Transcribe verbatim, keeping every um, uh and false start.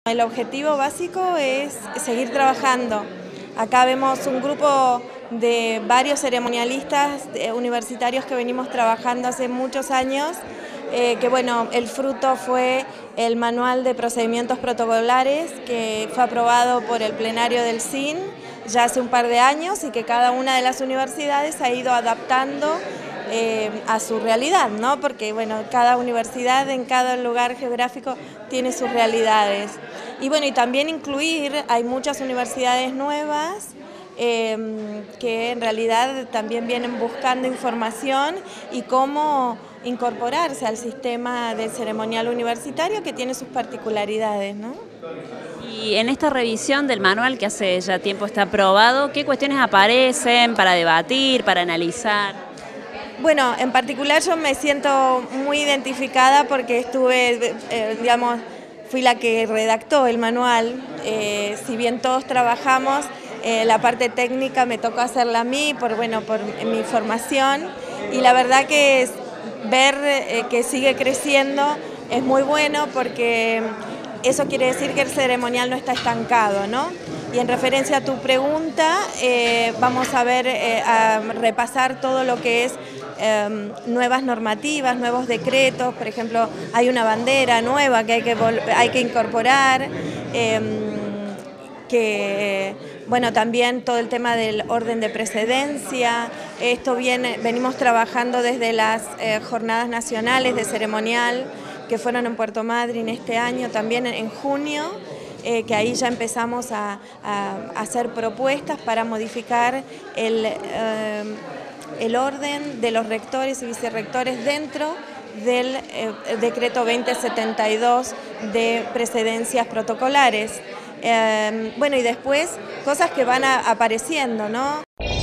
El objetivo básico es seguir trabajando. Acá vemos un grupo de varios ceremonialistas universitarios que venimos trabajando hace muchos años, eh, que bueno, el fruto fue el manual de procedimientos protocolares que fue aprobado por el plenario del S I N ya hace un par de años y que cada una de las universidades ha ido adaptando Eh, a su realidad, ¿no? Porque bueno, cada universidad en cada lugar geográfico tiene sus realidades. Y bueno, y también incluir, hay muchas universidades nuevas eh, que en realidad también vienen buscando información y cómo incorporarse al sistema del ceremonial universitario que tiene sus particularidades, ¿no? Y en esta revisión del manual que hace ya tiempo está aprobado, ¿qué cuestiones aparecen para debatir, para analizar? Bueno, en particular yo me siento muy identificada porque estuve, eh, digamos, fui la que redactó el manual. Eh, si bien todos trabajamos, eh, la parte técnica me tocó hacerla a mí por, bueno, por mi formación, y la verdad que es, ver eh, que sigue creciendo es muy bueno porque eso quiere decir que el ceremonial no está estancado, ¿no? Y en referencia a tu pregunta, eh, vamos a ver, eh, a repasar todo lo que es eh, nuevas normativas, nuevos decretos. Por ejemplo, hay una bandera nueva que hay que, hay que incorporar, eh, que, bueno, también todo el tema del orden de precedencia. Esto viene, venimos trabajando desde las eh, jornadas nacionales de ceremonial que fueron en Puerto Madryn este año, también en junio, eh, que ahí ya empezamos a, a, a hacer propuestas para modificar el, eh, el orden de los rectores y vicerrectores dentro del eh, decreto veinte setenta y dos de precedencias protocolares. Eh, bueno, y después cosas que van a, apareciendo, ¿no?